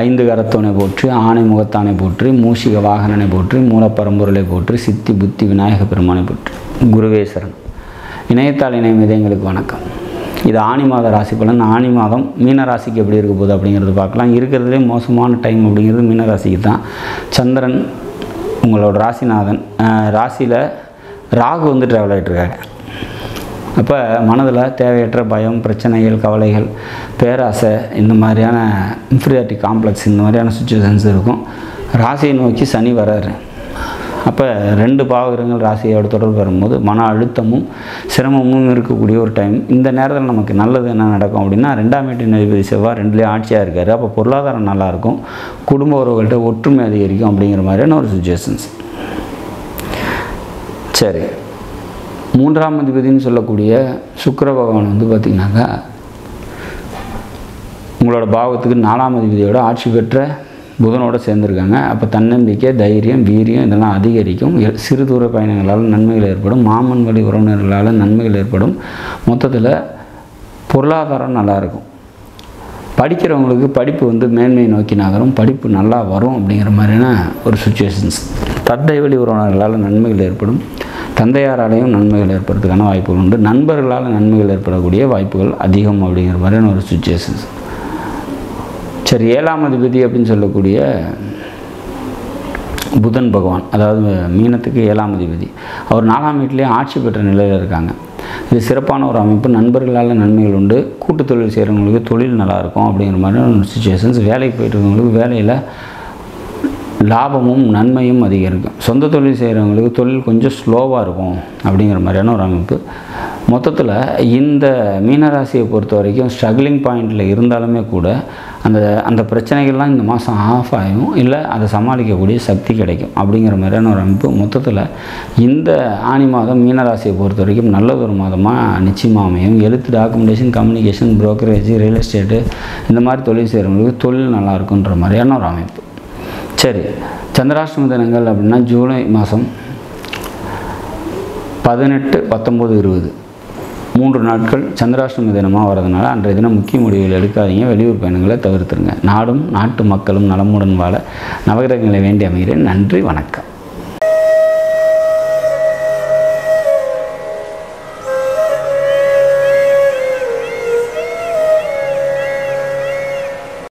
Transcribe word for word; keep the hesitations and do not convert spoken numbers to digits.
ஐந்து கரத்தோனை போற்றி, ஆணை முகத்தானை போற்றி, மூஷிக வாகனனை போற்றி, மூலப்பரம்பொருளை போற்றி, சித்தி புத்தி விநாயக பெருமானை போற்றி. குருவேசரன். இணையத்தாள் இணையம் இதயங்களுக்கு வணக்கம். இது ஆனி மாத ராசி பலன். ஆனி மாதம் மீன ராசிக்கு எப்படி இருக்க போகுது அப்படிங்கிறது பார்க்கலாம். இருக்கிறதுலே மோசமான டைம் அப்படிங்கிறது மீன ராசிக்கு தான். சந்திரன் உங்களோட ராசிநாதன் ராசியில் ராகு வந்து ட்ராவல் ஆகிட்டுருக்காங்க. அப்போ மனதில் தேவையற்ற பயம், பிரச்சனைகள், கவலைகள், பேராசை, இந்த மாதிரியான இன்ஃபீரியாரிட்டி காம்ப்ளெக்ஸ், இந்த மாதிரியான சுச்சுவேஷன்ஸ் இருக்கும். ராசியை நோக்கி சனி வராரு. அப்போ ரெண்டு பாவகிரகங்கள் ராசியோட தொடர்பு வரும்போது மன அழுத்தமும் சிரமமும் இருக்கக்கூடிய ஒரு டைம். இந்த நேரத்தில் நமக்கு நல்லது என்ன நடக்கும் அப்படின்னா, ரெண்டாம் வீட்டு அதிபதி செவ்வாய் ரெண்டுலேயும் ஆட்சியாக இருக்கார். அப்போ பொருளாதாரம் நல்லாயிருக்கும், குடும்ப உறவுகள்கிட்ட ஒற்றுமை அதிகரிக்கும் அப்படிங்கிற மாதிரியான ஒரு சுச்சுவேஷன்ஸ். சரி, மூன்றாம் அதிபதினு சொல்லக்கூடிய சுக்கிர பகவான் வந்து பார்த்திங்கனாக்கா உங்களோட பாவத்துக்கு நாலாம் அதிபதியோட ஆட்சி பெற்ற புதனோடு சேர்ந்துருக்காங்க. அப்போ தன்னம்பிக்கை, தைரியம், வீரியம் இதெல்லாம் அதிகரிக்கும். சிறு தூர பயணங்களால் நன்மைகள் ஏற்படும். மாமன் வழி உறவினர்களால் நன்மைகள் ஏற்படும். மொத்தத்தில் பொருளாதாரம் நல்லாயிருக்கும். படிக்கிறவங்களுக்கு படிப்பு வந்து மேன்மையை நோக்கி நகரும், படிப்பு நல்லா வரும் அப்படிங்கிற மாதிரியான ஒரு சுச்சுவேஷன்ஸ். தந்தை வழி உறவினர்களால் நன்மைகள் ஏற்படும். தந்தையாராலையும் நன்மைகள் ஏற்படுறதுக்கான வாய்ப்புகள் உண்டு. நண்பர்களால் நன்மைகள் ஏற்படக்கூடிய வாய்ப்புகள் அதிகம் அப்படிங்கிற மாதிரியான ஒரு சுச்சுவேஷன்ஸ். சரி, ஏழாம் அதிபதி அப்படின்னு சொல்லக்கூடிய புதன் பகவான், அதாவது மீனத்துக்கு ஏழாம் அதிபதி, அவர் நாலாம் வீட்டிலேயே ஆட்சி பெற்ற நிலையில் இருக்காங்க. இது சிறப்பான ஒரு அமைப்பு. நண்பர்களால் நன்மைகள் உண்டு. கூட்டு தொழில் செய்கிறவங்களுக்கு தொழில் நல்லாயிருக்கும் அப்படிங்கிற மாதிரியான சுச்சுவேஷன்ஸ். வேலைக்கு போய்ட்டு இருக்கவங்களுக்கு வேலையில் லாபமும் நன்மையும் அதிகரிக்கும். சொந்த தொழில் செய்கிறவங்களுக்கு தொழில் கொஞ்சம் ஸ்லோவாக இருக்கும் அப்படிங்கிற மாதிரியான ஒரு அமைப்பு. மொத்தத்தில் இந்த மீனராசியை பொறுத்த வரைக்கும் ஸ்ட்ரகிளிங் பாயிண்டில் இருந்தாலுமே கூட அந்த அந்த பிரச்சனைகள்லாம் இந்த மாதம் ஆஃப் ஆகும், இல்லை அதை சமாளிக்கக்கூடிய சக்தி கிடைக்கும் அப்படிங்கிற மாதிரியான ஒரு அமைப்பு. மொத்தத்தில் இந்த ஆனி மாதம் மீனராசியை பொறுத்த வரைக்கும் நல்ல ஒரு மாதமாக நிச்சயமாக அமையும். எழுத்து, documentation, communication, brokerage, real estate இந்த மாதிரி தொழில் செய்கிறவங்களுக்கு தொழில் நல்லாயிருக்குன்ற மாதிரியான ஒரு அமைப்பு. சரி, சந்திராஷ்டம தினங்கள் அப்படின்னா ஜூலை மாதம் பதினெட்டு, பத்தொம்போது, இருபது மூன்று நாட்கள் சந்திராஷ்டம தினமாக வரதுனால அன்றைய தினம் முக்கிய முடிவுகள் எடுக்காதீங்க. வெளியூர் பயணங்களை தவிர்த்துருங்க. நாடும் நாட்டு மக்களும் நலமுடன் வாழ நவகிரகங்களை வேண்டி அமைகிறேன். நன்றி, வணக்கம்.